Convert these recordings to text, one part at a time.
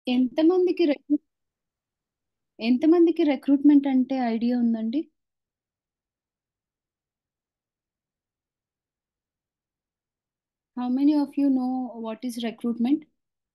ఎంతమందికి ఎంతమందికి రిక్రూట్మెంట్ అంటే ఐడియా ఉందండి? How many of you know what is recruitment?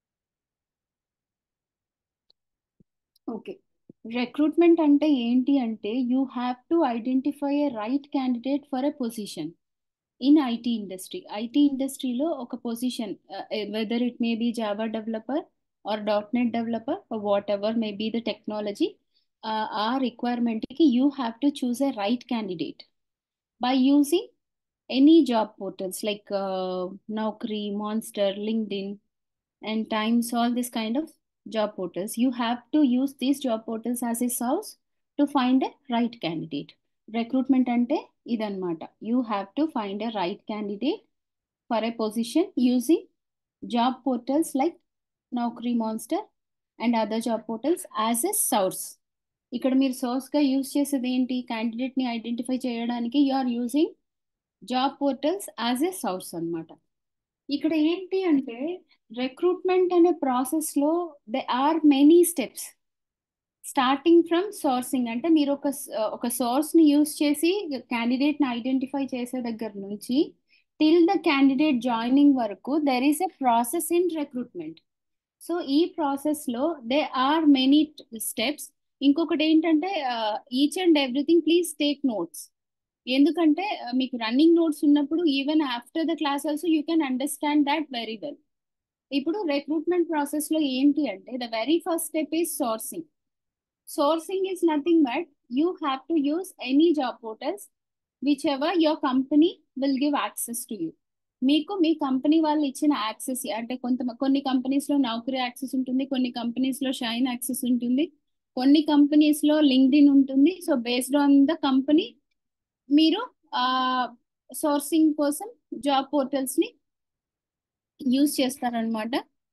Okay. Recruitment అంటే ఏంటి అంటే you have to identify a right candidate for a position in IT industry. IT ఇండస్ట్రీలో ఒక position, whether it may be Java developer or dot net developer or whatever may be the technology, ఆ రిక్వైర్మెంట్కి you have to choose a right candidate by using any job portals like Naukri, Monster, LinkedIn, and Times, all this kind of job portals. You have to use these job portals as a source to find a right candidate. Recruitment ante idanmata. You have to find a right candidate for a position using job portals like Naukri, Monster, and other job portals as a source. ఇక్కడ మీరు సోర్స్గా use చేసేది ఏంటి? క్యాండిడేట్ని identify చేయడానికి you are using job portals as a source అన్నమాట. ఇక్కడ ఏంటి అంటే రిక్రూట్మెంట్ అనే ప్రాసెస్లో there are many steps starting from sourcing. అంటే మీరు ఒక సోర్స్ని యూజ్ చేసి క్యాండిడేట్ని ఐడెంటిఫై చేసే దగ్గర నుంచి టిల్ ద క్యాండిడేట్ జాయినింగ్ వరకు there is a process in recruitment. So ఈ ప్రాసెస్లో దే ఆర్ మెనీ స్టెప్స్. ఇంకొకటి ఏంటంటే each and everything please take notes. ఎందుకంటే మీకు రన్నింగ్ నోట్స్ ఉన్నప్పుడు even after the class also you can understand that very well. ఇప్పుడు recruitment ప్రాసెస్లో ఏంటి అంటే the very first step is sourcing. Sourcing is nothing but you have to use any job portals whichever your company will give access to you. మీకు మీ company వాళ్ళు ఇచ్చిన access అంటే కొన్ని కంపెనీస్లో నౌకరీ యాక్సెస్ ఉంటుంది, కొన్ని కంపెనీస్లో షైన్ యాక్సెస్ ఉంటుంది, కొన్ని కంపెనీస్లో లింక్డ్ఇన్ ఉంటుంది. So based on the company మీరు సోర్సింగ్ కోసం జాబ్ పోర్టల్స్ని యూజ్ చేస్తారనమాట.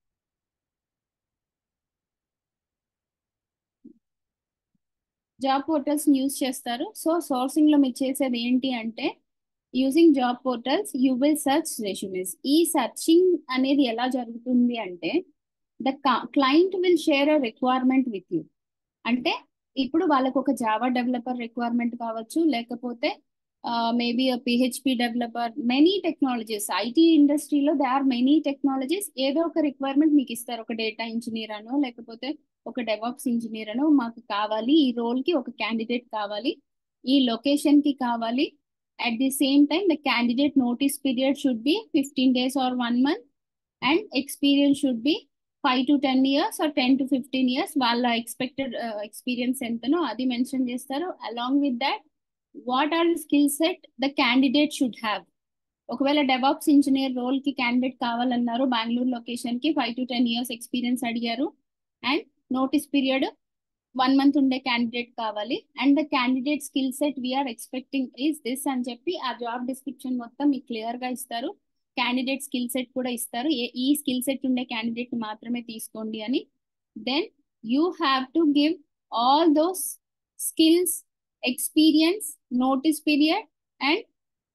జాబ్ పోర్టల్స్ యూజ్ చేస్తారు. సో సోర్సింగ్ లో మీరు చేసేది ఏంటి అంటే using job portals you will search resumes. ఈ సర్చింగ్ అనేది ఎలా జరుగుతుంది అంటే the client will share a requirement with you. అంటే ఇప్పుడు వాళ్ళకు ఒక జావా డెవలపర్ రిక్వైర్మెంట్ కావచ్చు, లేకపోతే maybe PHP developer, many technologies IT ఇండస్ట్రీలో దే ఆర్ మెనీ టెక్నాలజీస్. ఏదో ఒక రిక్వైర్మెంట్ మీకు ఇస్తారు, ఒక డేటా ఇంజనీర్ అనో లేకపోతే ఒక డెవాప్స్ ఇంజనీర్ అనో మాకు కావాలి, ఈ రోల్ కి ఒక క్యాండిడేట్ కావాలి, ఈ లొకేషన్ కి కావాలి. At the same time the candidate notice period should be 15 days or 1 month, and experience should be 5 to 10 years or 10 to 15 years. వాళ్ళ ఎక్స్పెక్టెడ్ ఎక్స్పీరియన్స్ ఎంతనో అది మెన్షన్ చేస్తారు. Along with that what are the skill set the candidate should have. ఒకవేళ DevOps engineer role కి candidate కావాలన్నారు, Bengaluru location కి 5 to 10 years experience అడిగారు, and notice period 1 month ఉండే క్యాండిడేట్ కావాలి, and the candidate skill set we are expecting is this అని చెప్పి ఆ జాబ్ డిస్క్రిప్షన్ మొత్తం మీకు క్లియర్ గా ఇస్తారు. క్యాండిడేట్ స్కిల్ సెట్ కూడా ఇస్తారు, ఈ స్కిల్ సెట్ ఉండే క్యాండిడేట్ మాత్రమే తీసుకోండి అని. Then you have to give all those skills, experience, notice period and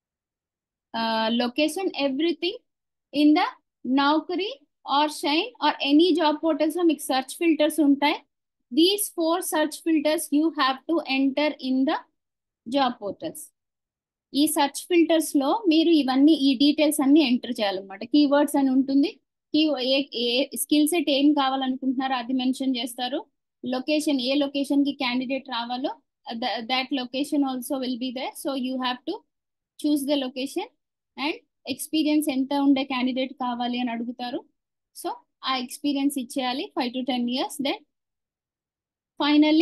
location, everything in the Naukri or Shine or any job portals లో మీకు సర్చ్ ఫిల్టర్స్ ఉంటాయి. These 4 search filters you have to enter in the job portals. ఈ search filters లో మీరు ఇవన్నీ ఈ details అన్ని enter చేయాలన్నమాట. కీవర్డ్స్ అని ఉంటుంది, కీ ఏ స్కిల్ సెట్ ఏం కావాలనుకుంటున్నారో అది మెన్షన్ చేస్తారు. లొకేషన్, ఏ లొకేషన్ కి క్యాండిడేట్ రావాలో that location also will be there. So you have to choose the location. And experience ఎంత ఉండే క్యాండిడేట్ కావాలి అని అడుగుతారు. సో ఆ ఎక్స్పీరియన్స్ ఇచ్చేయాలి 5 to 10 years. Then finally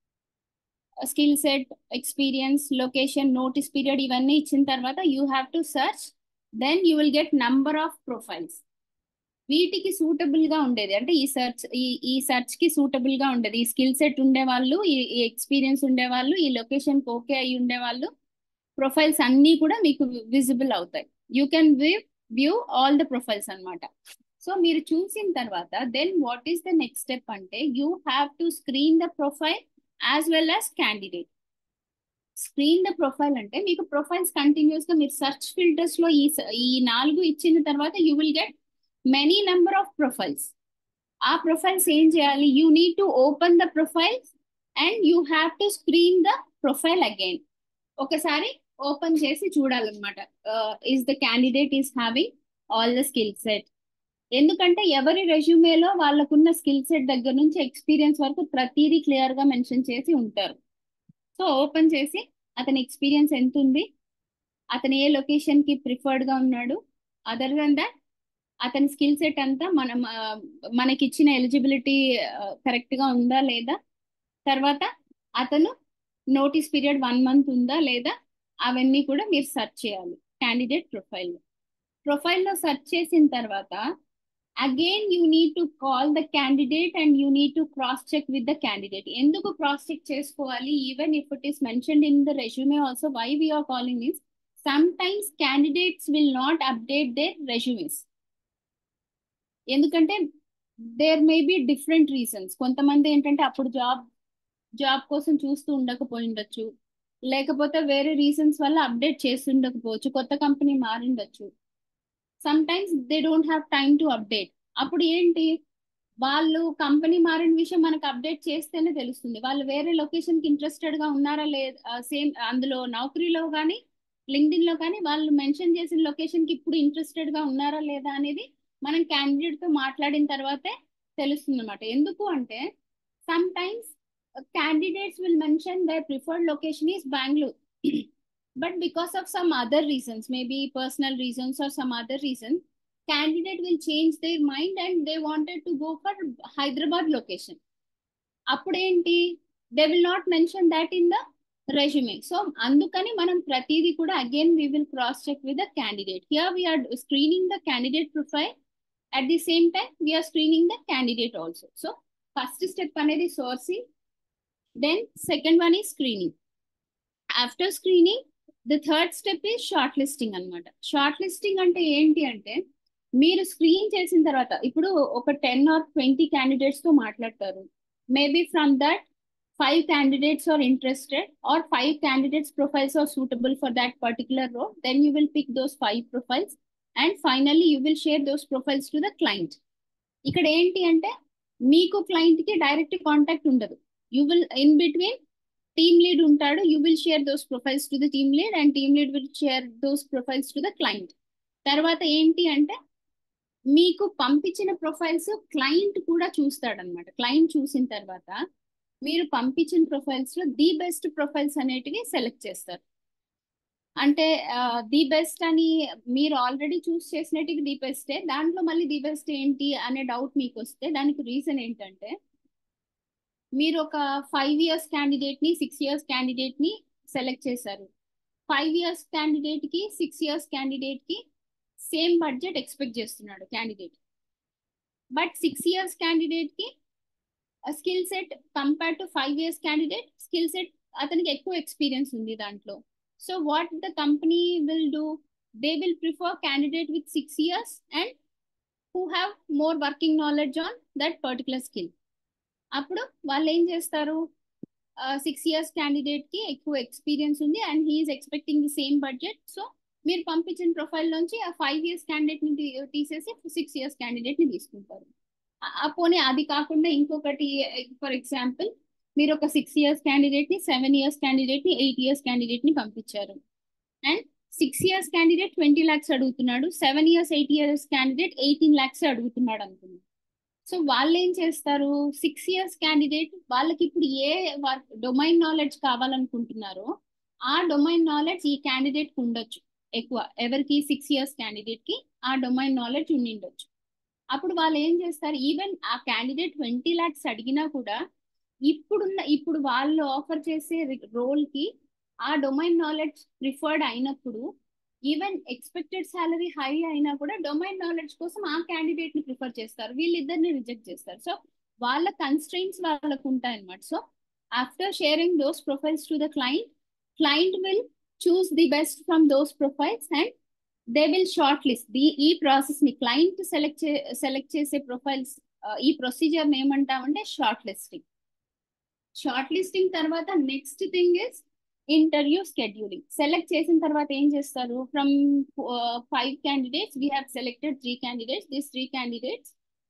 skill set, experience, location, notice period ఇవన్నీ ఇచ్చిన తర్వాత you have to search. Then you will get number of profiles. వీటికి సూటబుల్ గా ఉండేది అంటే ఈ సర్చ్ కి సూటబుల్ గా ఉండేది ఈ స్కిల్ సెట్ ఉండేవాళ్ళు, ఈ ఎక్స్పీరియన్స్ ఉండేవాళ్ళు, ఈ లొకేషన్ ఓకే అయి ఉండేవాళ్ళు ప్రొఫైల్స్ అన్నీ కూడా మీకు విజిబుల్ అవుతాయి. You can view all the profiles అన్నమాట. సో మీరు చూసిన తర్వాత then what is the next step అంటే you have to screen the profile as well as candidate. Screen the profile అంటే మీకు ప్రొఫైల్స్ కంటిన్యూస్ గా మీరు సర్చ్ ఫిల్టర్స్ లో ఈ 4 ఇచ్చిన తర్వాత you will get many number of profiles. ఆ ప్రొఫైల్స్ ఏం చేయాలి, you need to open the profiles and you have to screen the profile again. ఒకసారి ఓపెన్ చేసి చూడాలన్నమాట, is the candidate is having all the skill set. ఎందుకంటే ఎవరి రెజ్యూమేలో వాళ్ళకున్న skill set దగ్గర నుంచి ఎక్స్పీరియన్స్ వరకు ప్రతిదీ క్లియర్ గా మెన్షన్ చేసి ఉంటారు. సో ఓపెన్ చేసి అతని ఎక్స్పీరియన్స్ ఎంత ఉంది, అతను ఏ లొకేషన్ కి ప్రిఫర్డ్ గా ఉన్నాడు, అదర్ దన్ దట్ అతని స్కిల్ సెట్ అంతా మనకి ఇచ్చిన ఎలిజిబిలిటీ కరెక్ట్ గా ఉందా లేదా, తర్వాత అతను నోటీస్ పీరియడ్ 1 మంత్ ఉందా లేదా, అవన్నీ కూడా మీరు సెర్చ్ చేయాలి క్యాండిడేట్ ప్రొఫైల్లో. ప్రొఫైల్లో సెర్చ్ చేసిన తర్వాత again you need to call the candidate and you need to cross check with the candidate. ఎందుకు క్రాస్ చెక్ చేసుకోవాలి, even if it is mentioned in the resume also, why we are calling is sometimes candidates will not update their resumes. ఎందుకంటే there may be different reasons. కొంతమంది ఏంటంటే అప్పుడు job కోసం చూస్తూ ఉండకపోయిండొచ్చు, లేకపోతే వేరే రీజన్స్ వల్ల అప్డేట్ చేసి ఉండకపోవచ్చు, కొత్త కంపెనీ మారిండొచ్చు. Sometimes they don't have time to update. అప్పుడు ఏంటి, వాళ్ళు కంపెనీ మారిన విషయం మనకు అప్డేట్ చేస్తేనే తెలుస్తుంది వాళ్ళు వేరే లొకేషన్ కి ఇంట్రెస్టెడ్ గా ఉన్నారా లేదా. సేమ్ అందులో నౌకరీలో కానీ లింక్డ్ఇన్ లో కానీ వాళ్ళు మెన్షన్ చేసిన లొకేషన్ కి ఇప్పుడు ఇంట్రెస్టెడ్ గా ఉన్నారా లేదా అనేది మనం క్యాండిడేట్ తో మాట్లాడిన తర్వాతే తెలుస్తుంది అనమాట. ఎందుకు అంటే sometimes candidates will mention their preferred location is Bangalore, but because of some other reasons, maybe personal reasons or some other reason, candidate will change their mind and they wanted to go for Hyderabad location. అప్పుడేంటి, they will not mention that in the resume. So అందుకని మనం ప్రతిదీ కూడా again we will cross check with the candidate. Here we are screening the candidate profile, at the same time we are screening the candidate also. So first step అనేది sourcing, then second one is screening. After screening, the third step is shortlisting అన్నమాట. Short అంటే ఏంటి అంటే, మీరు screen చేసిన తర్వాత ఇప్పుడు ఒక 10 or 20 క్యాండిడేట్స్ తో మాట్లాడతారు. Maybe from that 5 candidates are interested or 5 candidates profiles are suitable for that particular role, then you will pick those 5 profiles and finally you will share those profiles to the client. ఇక్కడ ఏంటి అంటే మీకు client కి direct contact ఉండదు. You will in between team lead ఉంటాడు, you will share those profiles to the team lead and team lead will share those profiles to the client. తర్వాత ఏంటి అంటే మీకు పంపించిన ప్రొఫైల్స్ క్లయింట్ కూడా చూస్తాడనమాట. క్లయింట్ చూసిన తర్వాత మీరు పంపించిన ప్రొఫైల్స్ లో ది బెస్ట్ ప్రొఫైల్స్ అనేటివి సెలెక్ట్ చేస్తారు. అంటే ది బెస్ట్ అని మీరు ఆల్రెడీ చూస్ చేసినట్టుగా ది బెస్టే, దాంట్లో మళ్ళీ ది బెస్ట్ ఏంటి అనే డౌట్ మీకు వస్తే దానికి రీజన్ ఏంటంటే, మీరు ఒక 5 years క్యాండిడేట్ ని 6 years క్యాండిడేట్ ని సెలెక్ట్ చేశారు. 5 years క్యాండిడేట్ కి 6 years క్యాండిడేట్ కి సేమ్ బడ్జెట్ ఎక్స్పెక్ట్ చేస్తున్నాడు క్యాండిడేట్, బట్ 6 years క్యాండిడేట్ కి skill set compare to 5 years candidate skill set అతనికి ఎక్కువ ఎక్స్పీరియన్స్ ఉంది దాంట్లో. So what the company will do, they will prefer candidate with 6 years and who have more working knowledge on that particular skill. అప్పుడు వాళ్ళు ఏం చేస్తారు, 6 years candidate కి ఎక్కువ ఎక్స్పీరియన్స్ ఉంది and he is expecting the same budget. So మీరు పంపించిన profile నుంచి ఆ 5 years క్యాండిడేట్ ని తీసేసి 6 years క్యాండిడేట్ ని తీసుకుంటారు. పోనీ అది కాకుండా ఇంకొకటి, ఫర్ ఎగ్జాంపుల్ మీరు ఒక 6 years క్యాండిడేట్ ని 7 years క్యాండిడేట్ ని 8 years క్యాండిడేట్ ని పంపించారు అండ్ 6 years క్యాండిడేట్ 20 lakhs అడుగుతున్నాడు, 7 years 8 years క్యాండిడేట్ 18 lakhs అడుగుతున్నాడు అనుకున్నాడు. సో వాళ్ళు ఏం చేస్తారు, 6 years క్యాండిడేట్ వాళ్ళకి ఇప్పుడు ఏ డొమైన్ నాలెడ్జ్ కావాలనుకుంటున్నారో ఆ డొమైన్ నాలెడ్జ్ ఈ క్యాండిడేట్ కి ఉండొచ్చు ఎక్కువ. ఎవరికి 6 years క్యాండిడేట్ కి ఆ డొమైన్ నాలెడ్జ్ ఉండిండొచ్చు. అప్పుడు వాళ్ళు ఏం చేస్తారు, ఈవెన్ ఆ క్యాండిడేట్ 20 lakhs అడిగినా కూడా ఇప్పుడు వాళ్ళు ఆఫర్ చేసే రోల్ కి ఆ డొమైన్ నాలెడ్జ్ ప్రిఫర్డ్ అయినప్పుడు, ఈవెన్ ఎక్స్పెక్టెడ్ సాలరీ హై అయినా కూడా డొమైన్ నాలెడ్జ్ కోసం ఆ క్యాండిడేట్ ని ప్రిఫర్ చేస్తారు, వీళ్ళిద్దరిని రిజెక్ట్ చేస్తారు. సో వాళ్ళ కన్స్ట్రెయింట్స్ వాళ్ళకు ఉంటాయి అన్నమాట. So after sharing those profiles to the client will choose the best from those profiles and they will shortlist. ఈ ప్రాసెస్ ని క్లయింట్ సెలెక్ట్ చేసే ప్రొఫైల్స్, ఈ ప్రొసీజర్ ఏమంటామంటే షార్ట్ లిస్టింగ్. షార్ట్ లిస్టింగ్ తర్వాత next thing is interview scheduling. Select చేసిన తర్వాత ఏం చేస్తారు, from 5 candidates we have selected 3 candidates. These 3 candidates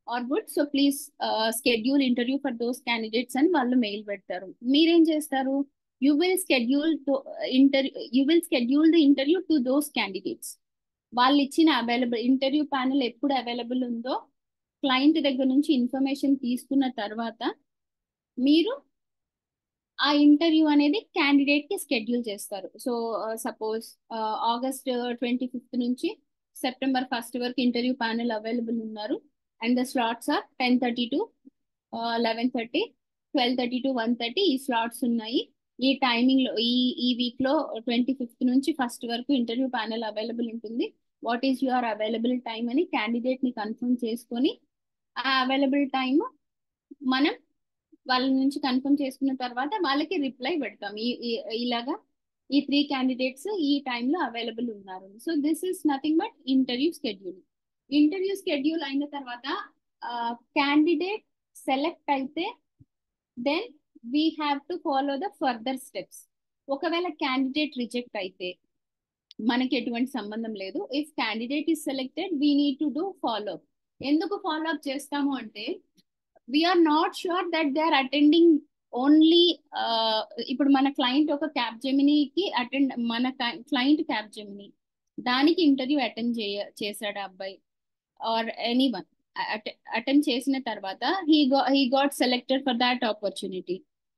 are good, so please schedule interview for those candidates అని వాళ్ళు మెయిల్ పెడతారు. మీరేం చేస్తారు? You will schedule you will schedule the interview to those candidates. వాళ్ళు ఇచ్చిన అవైలబుల్ ఇంటర్వ్యూ ప్యానెల్ ఎప్పుడు available ఉందో client దగ్గర నుంచి ఇన్ఫర్మేషన్ తీసుకున్న తర్వాత మీరు ఆ ఇంటర్వ్యూ అనేది క్యాండిడేట్ కి షెడ్యూల్ చేస్తారు. సో సపోజ్ ఆగస్ట్ 25th నుంచి సెప్టెంబర్ 1st వరకు ఇంటర్వ్యూ ప్యానెల్ అవైలబుల్ ఉన్నారు. And the slots are 10:30 to 11:30, 12:30 to 1:30 ఈ స్లాట్స్ ఉన్నాయి. ఈ టైమింగ్ లో ఈ వీక్ లో 25th నుంచి 1st వరకు ఇంటర్వ్యూ ప్యానెల్ అవైలబుల్ ఉంటుంది. What is your available time అని క్యాండిడేట్ ని కన్ఫర్మ్ చేసుకొని ఆ అవైలబుల్ టైం మనం వాళ్ళ నుంచి కన్ఫర్మ్ చేసుకున్న తర్వాత వాళ్ళకి రిప్లై పెడతాం. ఇలాగా ఈ 3 క్యాండిడేట్స్ ఈ టైంలో అవైలబుల్ ఉన్నారు. So this is nothing but interview schedule. Interview schedule అయిన తర్వాత క్యాండిడేట్ సెలెక్ట్ అయితే then we have to follow the further steps. ఒకవేళ క్యాండిడేట్ రిజెక్ట్ అయితే మనకి ఎటువంటి సంబంధం లేదు. If candidate is selected we need to do follow up. ఎందుకు ఫాలో అప్ చేస్తాము అంటే we are not sure that they are attending only. ఇప్పుడు మన క్లయింట్ ఒక క్యాబ్ జెమినీకి అటెండ్, మన క్లయింట్ క్యాబ్ జెమినీ దానికి ఇంటర్వ్యూ అటెండ్ చేశాడు ఆ అబ్బాయి ఆర్ ఎనీ వన్ అటెండ్ చేసిన తర్వాత he got selected for that opportunity.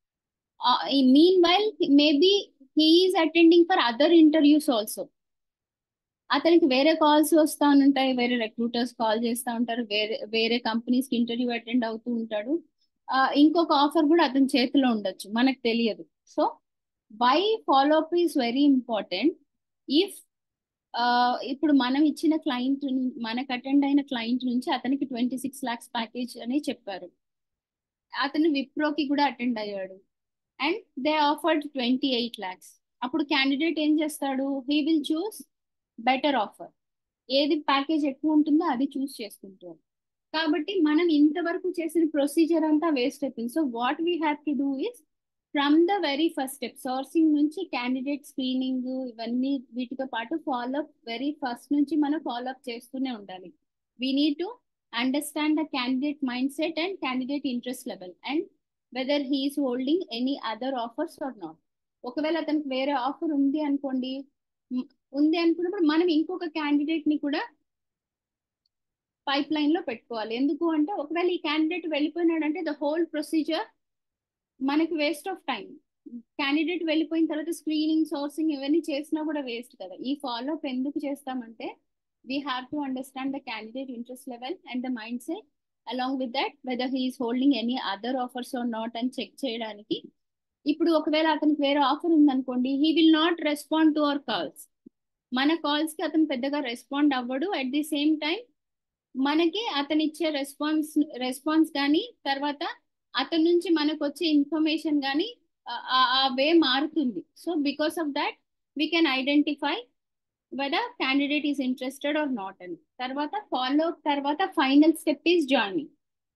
Meanwhile maybe he is attending for other interviews also. అతనికి వేరే కాల్స్ వస్తూ ఉంటాయి, వేరే రిక్రూటర్స్ కాల్ చేస్తూ ఉంటారు, వేరే వేరే కంపెనీస్ కి ఇంటర్వ్యూ అటెండ్ అవుతూ ఉంటాడు. ఇంకొక ఆఫర్ కూడా అతని చేతిలో ఉండొచ్చు, మనకు తెలియదు. So why follow up is very important. If ఇప్పుడు మనం ఇచ్చిన క్లయింట్, మనకు అటెండ్ అయిన క్లయింట్ నుంచి అతనికి 26 lakhs ప్యాకేజ్ అని చెప్పారు. అతను విప్రోకి కూడా అటెండ్ అయ్యాడు అండ్ దే ఆఫర్డ్ 28 lakhs. అప్పుడు క్యాండిడేట్ ఏం చేస్తాడు? He will choose better offer. ఏది ప్యాకేజ్ ఎక్కువ ఉంటుందో అది చూస్ చేసుకుంటారు. కాబట్టి మనం ఇంతవరకు చేసిన ప్రొసీజర్ అంతా వేస్ట్ అయిపోయింది. So what we have to do is from the very first step, sourcing నుంచి క్యాండిడేట్ స్క్రీనింగ్ ఇవన్నీ వీటితో పాటు ఫాలోఅప్ వెరీ ఫస్ట్ నుంచి మనం ఫాలోఅప్ చేస్తూనే ఉండాలి. We need to understand the candidate mind set and candidate interest level and whether he is holding any other offers or not. ఒకవేళ అతనికి వేరే ఆఫర్ ఉంది అనుకోండి, ఉంది అనుకున్నప్పుడు మనం ఇంకొక క్యాండిడేట్ ని కూడా పైప్ లైన్ లో పెట్టుకోవాలి. ఎందుకు అంటే ఒకవేళ ఈ క్యాండిడేట్ వెళ్ళిపోయినాడు అంటే ద హోల్ ప్రొసీజర్ మనకి వేస్ట్ ఆఫ్ టైం. క్యాండిడేట్ వెళ్ళిపోయిన తర్వాత స్క్రీనింగ్, సోర్సింగ్ ఇవన్నీ చేసినా కూడా వేస్ట్ కదా. ఈ ఫాలో అప్ ఎందుకు చేస్తామంటే we have to understand the candidate interest level and the mind set along with that whether he is holding any other offers or not అని చెక్ చేయడానికి. ఇప్పుడు ఒకవేళ అతనికి వేరే ఆఫర్ ఉందనుకోండి, he will not respond to our calls. మన calls కి అతను పెద్దగా రెస్పాండ్ అవ్వడు. అట్ ది సేమ్ టైం మనకి అతను ఇచ్చే రెస్పాన్స్ కానీ తర్వాత అతని నుంచి మనకు వచ్చే ఇన్ఫర్మేషన్ కానీ ఆ వే మారుతుంది. So because of that we can identify whether candidate is interested or not అని. తర్వాత ఫాలో తర్వాత final step is joining.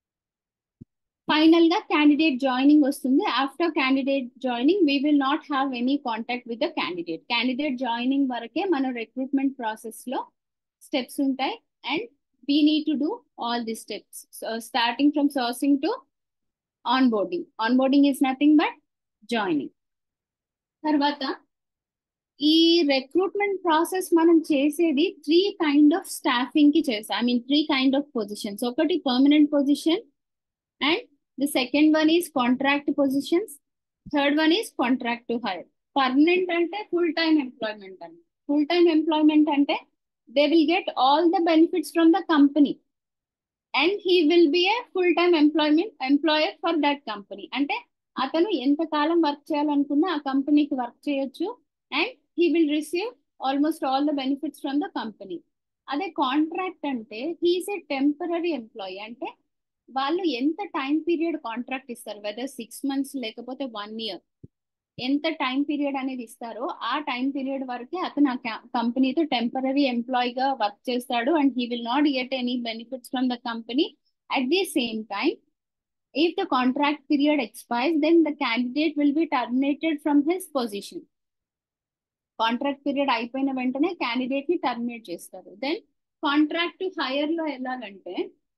Final గా క్యాండిడేట్ జాయినింగ్ వస్తుంది. After candidate joining we will not have any contact with the candidate. Candidate joining వరకే మన recruitment process లో steps ఉంటాయి and we need to do all these steps. So, starting from sourcing to onboarding. Onboarding is nothing but joining. తర్వాత ఈ recruitment process మనం చేసేది 3 kind of staffing కి చేస్తాం. I mean 3 kind of positions. ఒకటి permanent position and the second one is contract positions, third one is contract to hire. Permanent అంటే full time employment అని. Full time employment అంటే they will get all the benefits from the company and he will be a full time employer for that company. అంటే అతను ఎంత కాలం work చేయాలనుకున్నా ఆ కంపెనీకి work చేయొచ్చు and he will receive almost all the benefits from the company. అదే contract అంటే he is a temporary employee. అంటే వాళ్ళు ఎంత టైం పీరియడ్ కాంట్రాక్ట్ ఇస్తారు, వెదర్ 6 months లేకపోతే 1 year, ఎంత టైం పీరియడ్ అనేది ఇస్తారో ఆ టైం పీరియడ్ వరకే అతను ఆ కంపెనీతో టెంపరీ ఎంప్లాయీగా వర్క్ చేస్తాడు and he will not get any benefits from the company. At the same time if the contract period expires then the candidate will be terminated from his position. Contract period అయిపోయిన వెంటనే candidate ని terminate చేస్తారు. Then contract to hire లో ఎలాగంటే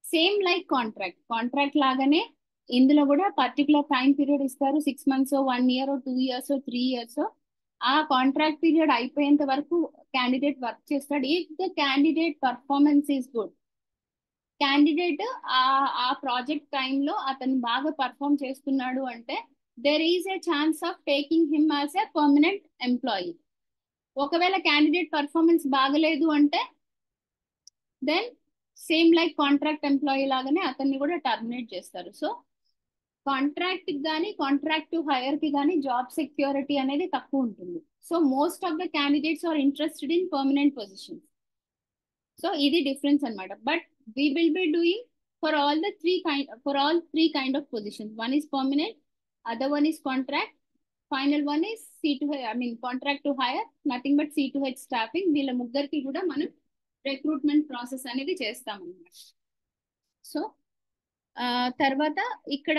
same like contract లాగానే ఇందులో కూడా particular time period ఇస్తారు, 6 మంత్స్, 1 ఇయర్, 2 ఇయర్స్, 3 ఇయర్స్. ఆ కాంట్రాక్ట్ పీరియడ్ అయిపోయేంత వరకు క్యాండిడేట్ వర్క్ చేస్తాడు. If the candidate performance is good, candidate ఆ ఆ ప్రాజెక్ట్ టైంలో అతను బాగా పర్ఫామ్ చేస్తున్నాడు అంటే there is a chance of taking him as a permanent employee. ఒకవేళ క్యాండిడేట్ పర్ఫార్మెన్స్ బాగలేదు అంటే then same like contract employee లాగానే అతన్ని కూడా టర్మినేట్ చేస్తారు. సో కాంట్రాక్ట్ కి కానీ కాంట్రాక్ట్ టు హైర్ కి కానీ జాబ్ సెక్యూరిటీ అనేది తక్కువ ఉంటుంది. So most of the candidates are interested in permanent positions. So ఇది డిఫరెన్స్ అన్నమాట. But we will be doing for all three kind of positions. One is permanent, other one is contract, final one is C to H, I mean contract to hire, nothing but C to H staffing. వీళ్ళ ముగ్గురికి కూడా మనం recruitment process అనేది చేస్తాం అన్నమాట. So తర్వాత ఇక్కడ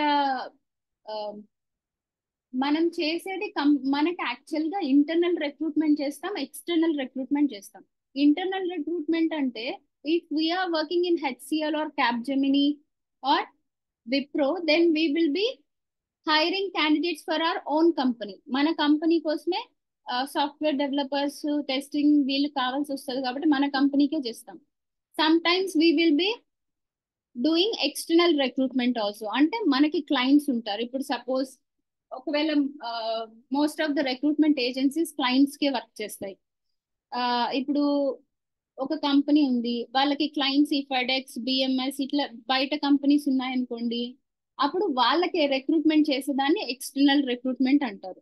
మనం చేసేది మనకి యాక్చువల్ గా ఇంటర్నల్ రిక్రూట్మెంట్ చేస్తాం, ఎక్స్టర్నల్ రిక్రూట్మెంట్ చేస్తాం. ఇంటర్నల్ రిక్రూట్మెంట్ అంటే if we are working in HCL or Capgemini or Wipro, then we will be hiring candidates for our own company. మన కంపెనీ కోసమే సాఫ్ట్వేర్ డెవలపర్స్, టెస్టింగ్ వీళ్ళు కావాల్సి వస్తుంది కాబట్టి మన కంపెనీకే చేస్తాం. Sometimes we will be doing external recruitment also. అంటే మనకి క్లయింట్స్ ఉంటారు. ఇప్పుడు సపోజ్ ఒకవేళ most of the recruitment agencies clients కే వర్క్ చేస్తాయి. ఇప్పుడు ఒక కంపెనీ ఉంది, వాళ్ళకి క్లయింట్స్ ఈ ఫెడెక్స్, బిఎంఎస్ ఇట్లా బయట కంపెనీస్ ఉన్నాయనుకోండి, అప్పుడు వాళ్ళకి రిక్రూట్మెంట్ చేసేదాన్ని ఎక్స్టర్నల్ రిక్రూట్మెంట్ అంటారు.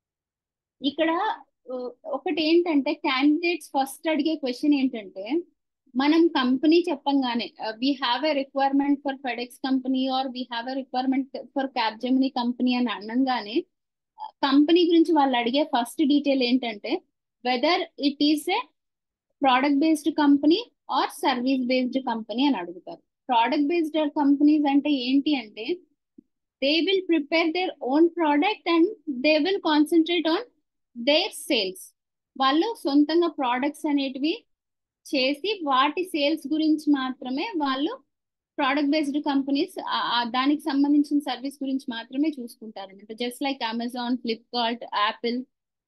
ఇక్కడ ఒకటి ఏంటంటే క్యాండిడేట్స్ ఫస్ట్ అడిగే క్వశ్చన్ ఏంటంటే, మనం కంపెనీ చెప్పంగానే we have a requirement for FedEx company or we have a requirement for Capgemini company అని అనగానే కంపెనీ గురించి వాళ్ళు అడిగే ఫస్ట్ డీటెయిల్ ఏంటంటే whether it is a product based company or service based company అని అడుగుతారు. ప్రోడక్ట్ బేస్డ్ కంపెనీస్ అంటే ఏంటి అంటే they will prepare their own product and they will concentrate on their sales. వాళ్ళు సొంతంగా ప్రోడక్ట్స్ అనేటివి చేసి వాటి సేల్స్ గురించి మాత్రమే వాళ్ళు ప్రోడక్ట్ బేస్డ్ కంపెనీస్ దానికి సంబంధించిన సర్వీస్ గురించి మాత్రమే చూసుకుంటారు అనమాట. Just like Amazon, Flipkart, Apple,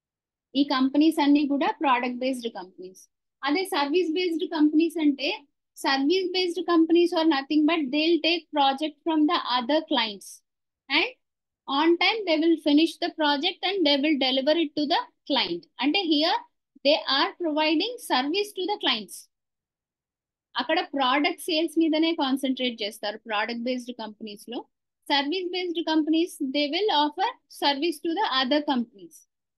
ఈ కంపెనీస్ అన్ని కూడా ప్రోడక్ట్ బేస్డ్ కంపెనీస్. అదే సర్వీస్ బేస్డ్ కంపెనీస్ అంటే service based companies are nothing but they will take project from the other clients and on time they will finish the project and they will deliver it to the client. అంటే here they are providing service to the clients. అక్కడ product sales మీదనే కాన్సన్ట్రేట్ చేస్తారు product based companies లో. Service based companies they will offer service to the other companies.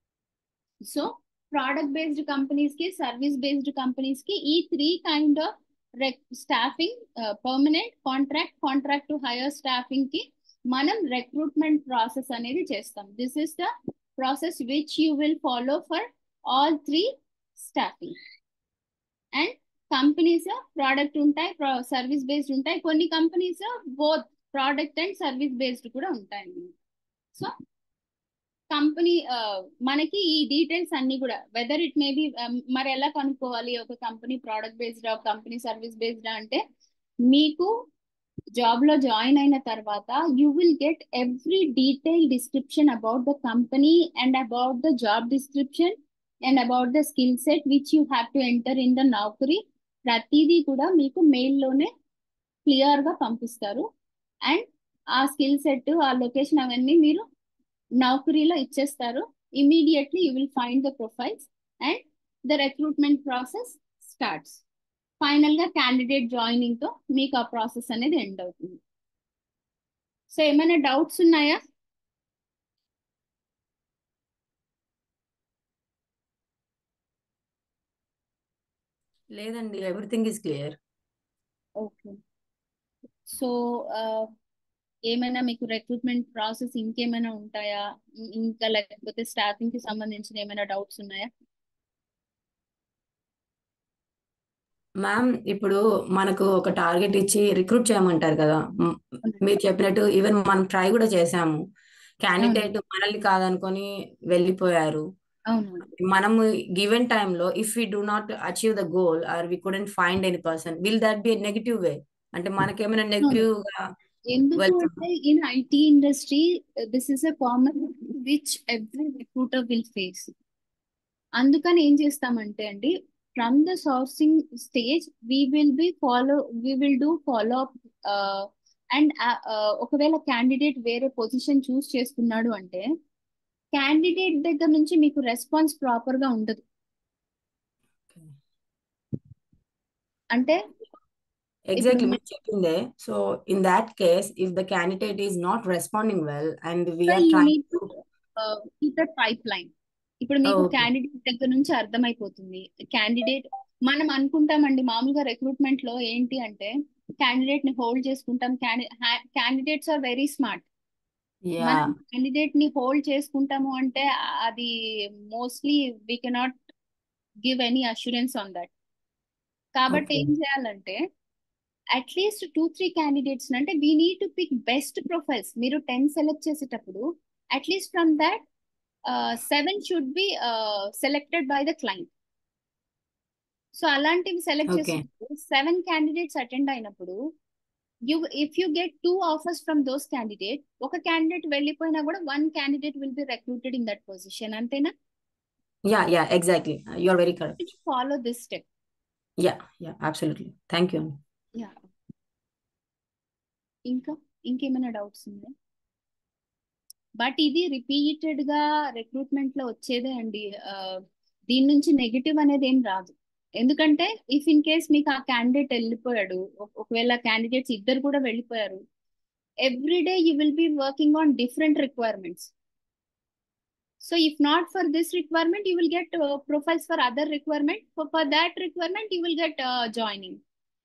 So product based companies కి, service based companies కి ఈ 3 kind of staffing, permanent, contract, contract to hire staffing కి మనం recruitment process అనేది చేస్తాం. This is the process which you will follow for all 3 staffing. And companies product ఉంటాయి, service based ఉంటాయి, కొన్ని companies both product and service based కూడా ఉంటాయి. So company మనకి ఈ డీటెయిల్స్ అన్ని కూడా వెదర్ ఇట్ మే బి మరి ఎలా కనుక్కోవాలి ఒక కంపెనీ ప్రోడక్ట్ బేస్డ్, ఒక కంపెనీ సర్వీస్ బేస్డ్ అంటే మీకు జాబ్ లో జాయిన్ అయిన తర్వాత you will get every detail description about the company and about the job description and about the skill set which you have to enter in the Naukri. ప్రతిదీ కూడా మీకు మెయిల్లోనే clear గా పంపిస్తారు. అండ్ ఆ స్కిల్ సెట్, ఆ location అవన్నీ మీరు నౌకరీలో ఇచ్చేస్తారు. Immediately you will find the profiles and the recruitment process starts. Final గా క్యాండిడేట్ జాయినింగ్ తో మీకు ఆ ప్రాసెస్ అనేది ఎండ్ అవుతుంది. సో ఏమైనా డౌట్స్ ఉన్నాయా? లేదండి, everything is clear. Okay. So ఏమైనా మీకు రిక్రూట్మెంట్ ప్రాసెస్ ఇంకేమైనా ఉంటాయా, ఇంకా లేకపోతే స్టాఫింగ్ కి సంబంధించిన ఏమైనా డౌట్స్ ఉన్నాయా? మ్యామ్, ఇప్పుడు మనకు ఒక టార్గెట్ ఇచ్చి రిక్రూట్ చేయమంటారు కదా. మీరు చెప్పినట్టు ఈవెన్ మనం ట్రై కూడా చేసాము. క్యాండిడేట్ మనల్ని కాదనుకొని వెళ్ళిపోయారు. అవును. మనం గివెన్ టైమ్ లో if we do not achieve the goal or we couldn't find any person, will that be negative way? అంటే మనకేమైనా No, no. నెగిటివ్ గా ఎందుకు వెళ్తాం. అంటే in IT industry this is a common which every recruiter will face. అందుకని ఏం చేస్తామంటే అండి, from the sourcing stage we will do follow up. And ఒకవేళ క్యాండిడేట్ వేరే పొజిషన్ చూస్ చేసుకున్నాడు అంటే క్యాండిడేట్ దగ్గర నుంచి మీకు రెస్పాన్స్ ప్రాపర్ గా ఉండదు. అంటే ఇప్పుడు ఎగ్జాక్ట్లీ మీరు చెప్పిందే. So in that case if the candidate is not responding well and we're you trying need to to. Keep that pipeline. ఇప్పుడు మీకు ఓకే. క్యాండిడేట్ దగ్గర నుంచి అర్థమైపోతుంది. క్యాండిడేట్ మనం అనుకుంటామండి మామూలుగా రిక్రూట్మెంట్ లో ఏంటి అంటే క్యాండిడేట్ ని హోల్డ్ చేసుకుంటాం. Candidates are very smart. Yeah. మనం క్యాండిడేట్ ని హోల్డ్ చేసుకుంటాము అంటే అది mostly we cannot give any assurance on that. కాబట్టి ఓకే. ఏం చేయాలంటే అట్లీస్ట్ 2-3 క్యాండిడేట్స్ అంటే we need to pick best profiles. మీరు 10 సెలెక్ట్ చేసేటప్పుడు at least from that 7 should be selected by the client. So అలాంటివి సెలెక్ట్ ఓకే. చేసినప్పుడు 7 క్యాండిడేట్స్ అటెండ్ అయినప్పుడు if you get 2 offers from those candidate, ఒక candidate వెళ్ళిపోయినా కూడా 1 candidate will be recruited in that position. అంతేనా? Yeah exactly, you are very correct. Follow this step. Yeah absolutely. Thank you. Yeah. ఇంకా ఇంకేమైనా doubts ఉన్నాయా? But ఇది repeated గా recruitment లో వచ్చేదే అండి. దీని నుంచి నెగిటివ్ అనేది ఏం రాదు. ఎందుకంటే ఇఫ్ ఇన్ కేస్ మీకు ఆ క్యాండిడేట్ వెళ్ళిపోయాడు, ఒకవేళ క్యాండిడేట్స్ ఇద్దరు కూడా వెళ్ళిపోయారు, every day you will be working on different requirements. So if not for this requirement you will get profiles for other requirement. For that requirement you will get joining.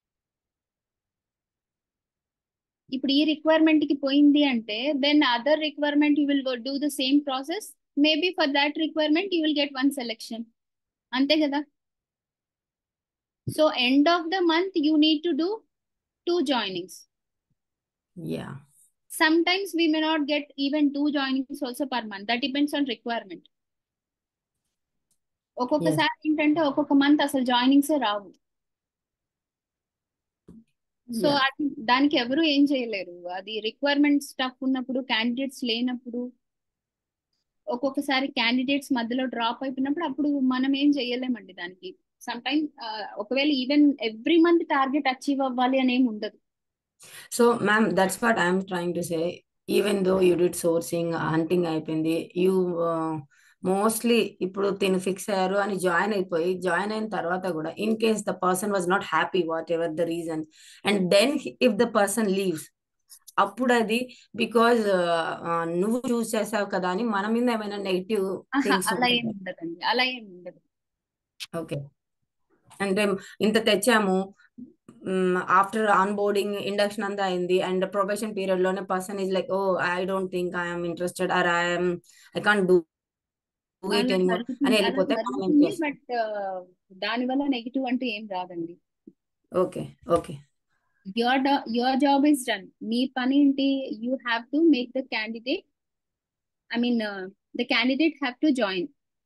ఇప్పుడు ఈ requirement కి పోయింది అంటే then other requirement you will do the same process. Maybe for that requirement you will get 1 selection. అంతే కదా? So end of the month you need to do 2 joinings. Yeah. Sometimes we may not get even 2 joinings also per month. That depends on requirement. Yes. ఒక్కొక్కసారి ఏంటంటే ఒక్కొక్క month అసలు joinings రావు. So Yeah. దానికి ఎవరు ఏం చేయలేరు. అది రిక్వైర్మెంట్ స్టఫ్ ఉన్నప్పుడు, క్యాండిడేట్స్ లేనప్పుడు, ఒక్కొక్కసారి క్యాండిడేట్స్ మధ్యలో డ్రాప్ అయిపోయినప్పుడు అప్పుడు మనం ఏం చేయలేమండి దానికి. సమ్ టైమ్ ఒకవేళ even every month target achieve అవ్వాలి అని ఏమి ఉండదు. So, ma'am, that's what I'm trying to say. Even though you did sourcing, hunting అయిపోయింది, you మోస్ట్లీ ఇప్పుడు తిను ఫిక్స్ అయ్యారు అని జాయిన్ అయిన తర్వాత కూడా in case the person was not happy whatever the reason, and then if the person leaves, అప్పుడు అది బికాజ్ నువ్వు చూస్ చేసావు కదా అని మన మీద ఏమైనా నెగిటివ్ థింగ్స్ అలా ఏమి ఉండదండి, అలా ఏమి ఉండదు. ఓకే. అంటే ఇంత తెచ్చాము, ఆఫ్టర్ ఆన్ బోర్డింగ్ ఇండక్షన్ అంతా అయింది అండ్ ప్రొబేషన్ పీరియడ్ లోనే person is like, oh I don't think I'm interested or I can't do it అలా ఎనీమోర్ అని జరుగుతుంది, అలా వెళ్ళిపోతే మనం ఏం జరుగుతుంది. చేస్తాం? బట్ దానివల్ల నెగిటివ్ అంటూ ఏం రాదండి. Okay. Okay. your job is done. మీ పని ఏంటి? you have to make the candidate, I mean the candidate have to join.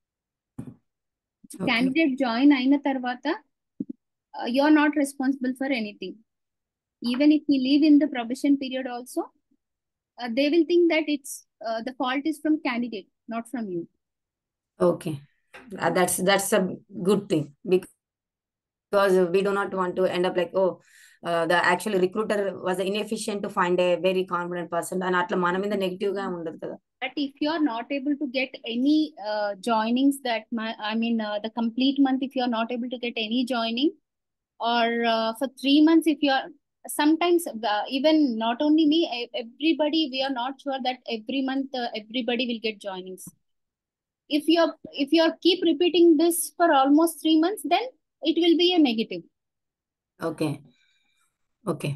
Okay. Candidate join అయిన తర్వాత you are not responsible for anything. Even if we leave in the probation period also, they will think that it's the fault is from candidate, not from you. Okay. That's a good thing because we do not want to end up like, oh, the actual recruiter was inefficient to find a very confident person and అట్లా మన మీద negative గా ఉండదు కదా. But if you are not able to get any joinings the complete month, if you are not able to get any joining, or for 3 months, if you are sometimes even not only me, everybody, we are not sure that every month everybody will get joinings. If you are keep repeating this for almost 3 months, then it will be a negative. Okay. Okay.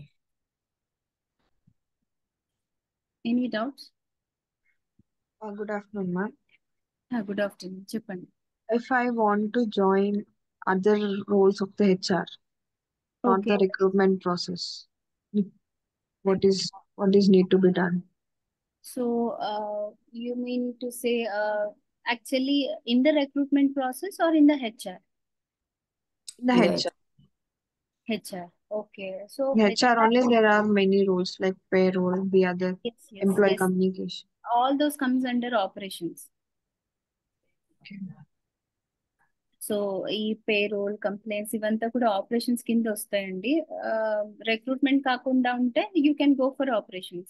Any doubts? Good afternoon, ma'am. Good afternoon. Cheppandi. If I want to join other roles of the HR, not the Okay. recruitment process, what is need to be done? So you mean to say actually in the recruitment process or in the HR? In the In the HR. HR. Okay. So In HR HR, only there are many roles like payroll, the other employee yes. communication. All those comes under operations. Okay. So ఈ payroll complaints ఇవంతా కూడా operations కింద వస్తాయండి. Recruitment కాకుండా ఉంటే you can go for operations.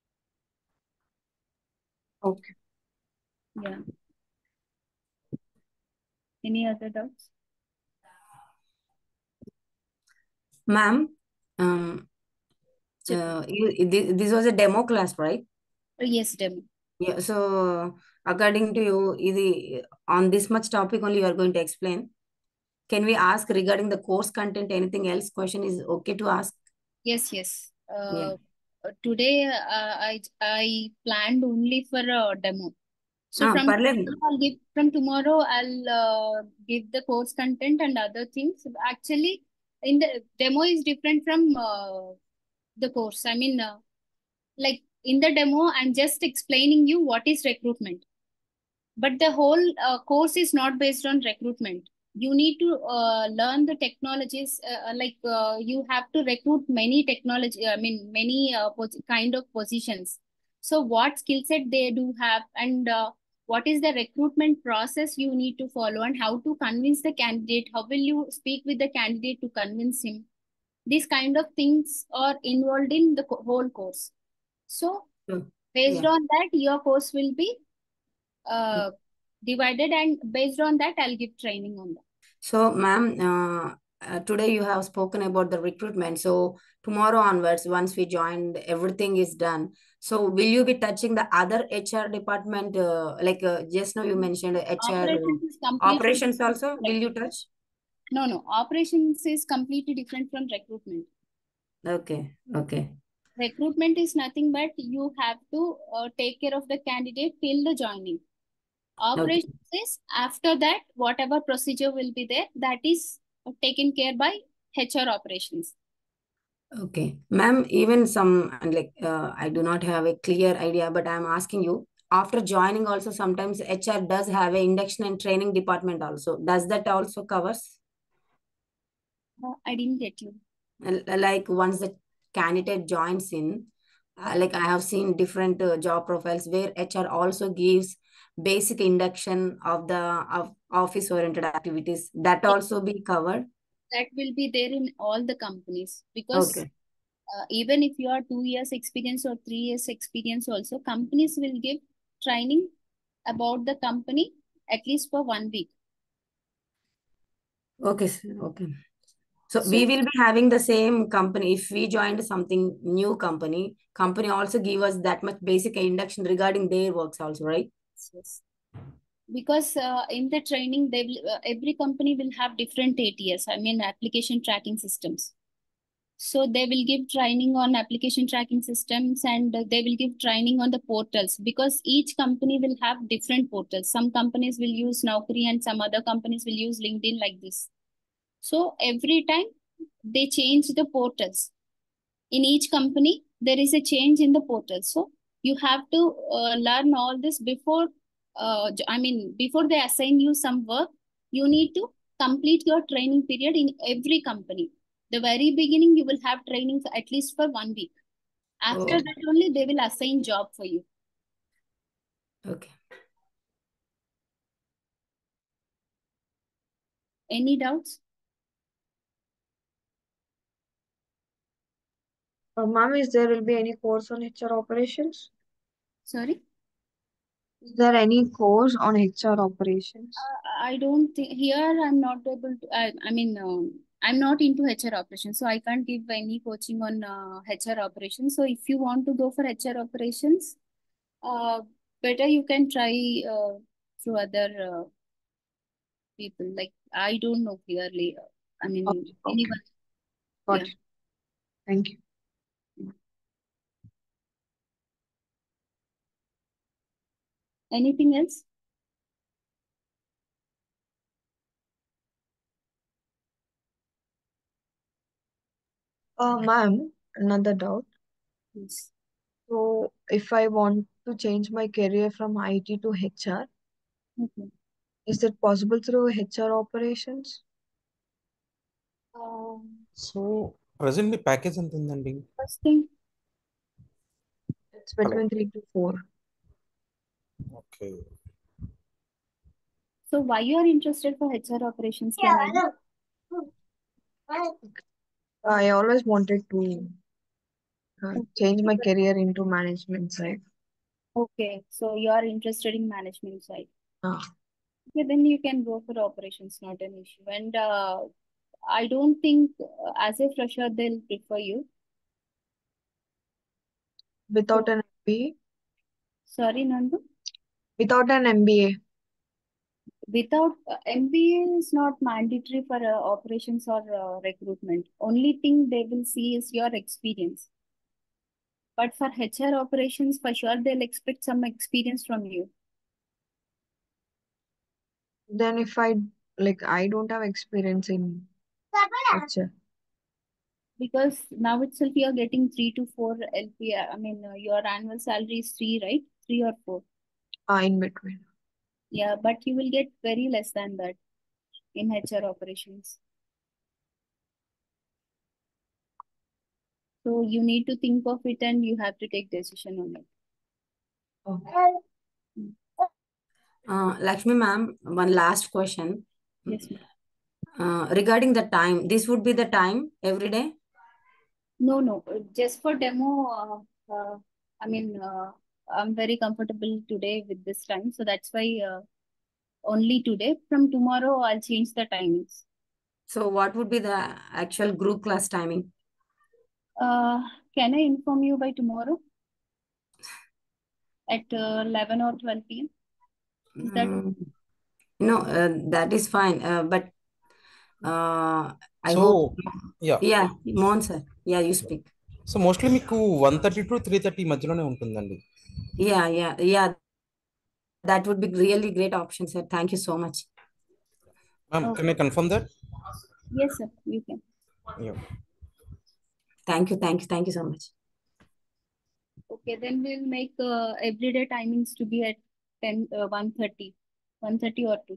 Okay. Yeah, any other doubts? Ma'am, చెప్పండి. this was a demo class, right? Yes demo. Yeah. So, according to you, on this much topic only you are going to explain. Can we ask regarding the course content? Anything else? Question is okay to ask? Yes yes. Yeah. Today I planned only for demo. So Parలేదు. from tomorrow I'll give the course content and other things. Actually, in the demo is different from the course. I mean, like in the demo, I'm just explaining you what is recruitment. But the whole course is not based on recruitment. You need to learn the technologies. You have to recruit many technology. I mean, many kind of positions. So, what skill set they do have, and what is the recruitment process you need to follow, and how to convince the candidate. How will you speak with the candidate to convince him? These kind of things are involved in the whole course. So, Sure. based Yeah. on that, your course will be uh, divided, and based on that I'll give training on that. So, ma'am, today you have spoken about the recruitment. So, tomorrow onwards, once we join, everything is done. So, will you be touching the other HR department? Just now you mentioned HR Operations is completely operations different also. from Will you recruitment. touch? No, operations is completely different from recruitment. Okay. Okay. Recruitment is nothing but you have to take care of the candidate till the joining. Okay. Operations is after that, whatever procedure will be there, that is taken care by HR operations. Okay. Ma'am, even I do not have a clear idea, but I'm asking you, after joining also sometimes HR does have a induction and training department also. Does that also covers? I didn't get you. Like once the candidate joins in, like I have seen different job profiles where HR also gives basic induction of office oriented activities. That also be covered. That will be there in all the companies, because Okay. even if you are 2 years experience or 3 years experience also, companies will give training about the company at least for 1 week. Okay, sir. Okay. So we So will be having the same company. If we joined something new company also give us that much basic induction regarding their works also, right? yes, because in the training they will, every company will have different ATS, I mean application tracking systems. So they will give training on application tracking systems, and they will give training on the portals, because each company will have different portals. Some companies will use Naukri and some other companies will use LinkedIn, like this. So every time they change the portals. In each company, there is a change in the portal. So you have to learn all this before, before they assign you some work, you need to complete your training period in every company. The very beginning, you will have trainings at least for 1 week. After Oh, that only, they will assign job for you. okay. Any doubts? Ma'am, is there will be any course on HR operations? Sorry? Is there any course on HR operations? I don't think here I'm not able to. I'm not into HR operations, so I can't give any coaching on HR operations. So if you want to go for HR operations, uh, better you can try through other people. Like, I don't know clearly. Okay, okay. Anyone. Got Yeah. it. Thank you. Anything else? Ma'am, another doubt. Yes. So, if I want to change my career from IT to HR, Okay. is it possible through HR operations? Um, So, present మీ package ఎంత ఉందండి? First thing, It's hello. between 3 to 4. Okay. so why you are interested for HR operations? Can I know? I always wanted to change my career into management side. Okay, so you are interested in management side. Ah, Okay, then you can go for operations, not an issue. And I don't think as a fresher they'll prefer you. without an MBA. Sorry, Nandu. Without an MBA. Without MBA is not mandatory for operations or recruitment. Only thing they will see is your experience. But for HR operations, for sure they'll expect some experience from you. Then if I don't have experience in HR. Because now itself you are getting 3 to 4 LP. I mean, your annual salary is 3, right? 3 or 4. In between. Yeah, but you will get very less than that in HR operations. So you need to think of it and you have to take decision on it. Okay. Lakshmi ma'am, one last question. Yes, ma'am. Regarding the time, this would be the time every day? No, just for demo. I mean, I'm very comfortable today with this time, so that's why only today. From tomorrow, I'll change the timings. So what would be the actual group class timing? Can I inform you by tomorrow at 11 or 12 p.m.? Is that okay? No, that is fine. But I so hope. Yeah Yeah, Mohan sir. Yeah, you speak. So mostly మీకు 1:30 to 3:30 మధ్యలోనే ఉంటుందండి. Yeah. That would be really great option, sir. Thank you so much. Ma'am Okay. Can I confirm that? Yes, sir. You can. Yeah. Thank you so much. Okay, then we'll make everyday timings to be at 1:30 or 2.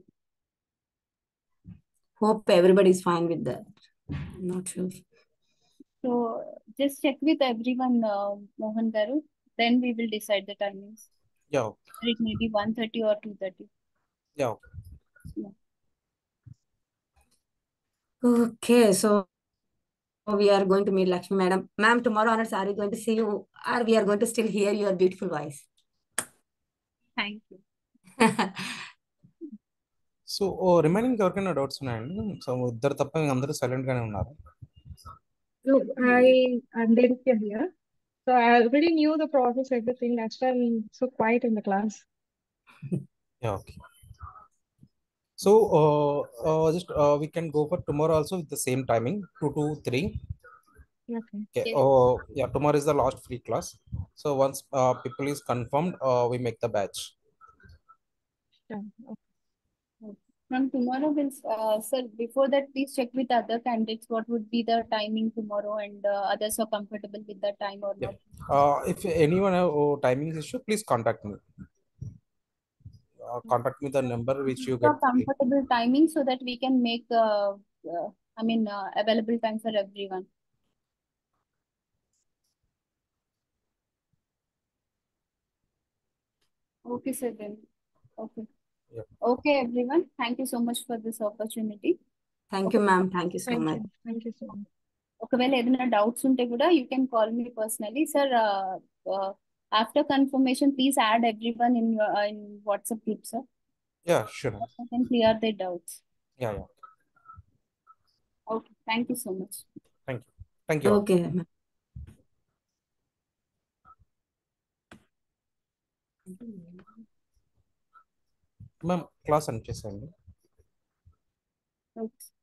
Hope everybody is fine with that. Not sure. So just check with everyone, Mohan Garu. Then we will decide the timings. Yeah. It may be 1:30 or 2:30. Yeah. Yeah. Okay, so we are going to meet Lakshmi madam. Ma'am, tomorrow onwards, are we going to see you or we are going to still hear your beautiful voice? Thank you. So remaining ఎవరికైనా doubts ఉన్నాయండి? So ఇద్దరు తప్ప అందరూ silent గానే ఉన్నారు. No, I'm Dedikya here. So I already knew the process, everything. That's why I'm so quiet in the class. Yeah, okay. So just we can go for tomorrow also with the same timing 2 to 3. Okay. Okay. Yes. Yeah, tomorrow is the last free class. So once people is confirmed, we make the batch. Done. Okay. From tomorrow, sir, before that, please check with other candidates what would be the timing tomorrow and others are comfortable with the time or Yeah. not. If anyone have timing issue, please contact me. Contact me the number which you So get. comfortable timing so that we can make, available time for everyone. Okay, sir, then. Okay. Yeah. Okay, everyone. Thank you so much for this opportunity. Thank you, ma'am. Thank you so Thank much. you. Thank you so much. ఒకవేళ ఏదైనా doubts ఉంటే కూడా you can call me personally sir. After confirmation please add everyone in WhatsApp group sir. Yeah, sure. I can clear their doubts. Yeah. Okay, thank you so much. Thank you. Okay, ma'am. Ma'am, class end చేసేయండి. Okay.